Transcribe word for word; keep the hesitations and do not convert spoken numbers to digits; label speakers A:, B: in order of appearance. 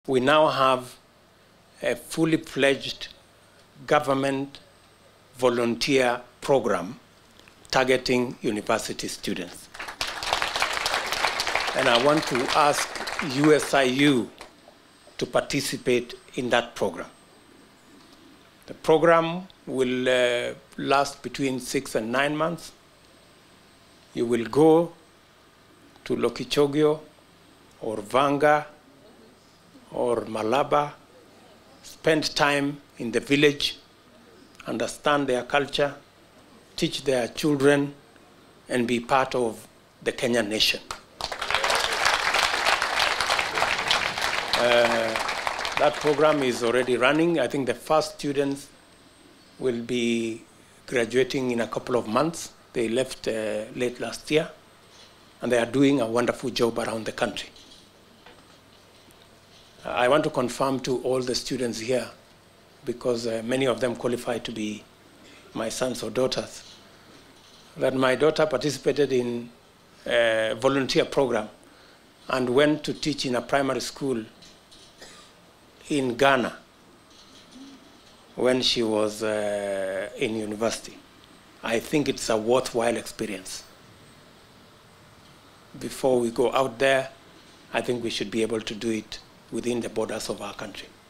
A: We now have a fully fledged government volunteer program targeting university students. And I want to ask U S I U to participate in that program. The program will uh, last between six and nine months. You will go to Lokichogio or Vanga or Malaba, spend time in the village, understand their culture, teach their children, and be part of the Kenyan nation. Uh, that program is already running. I think the first students will be graduating in a couple of months. They left uh, late last year, and they are doing a wonderful job around the country. I want to confirm to all the students here, because uh, many of them qualify to be my sons or daughters, that my daughter participated in a volunteer program and went to teach in a primary school in Ghana when she was uh, in university. I think it's a worthwhile experience. Before we go out there, I think we should be able to do it within the borders of our country.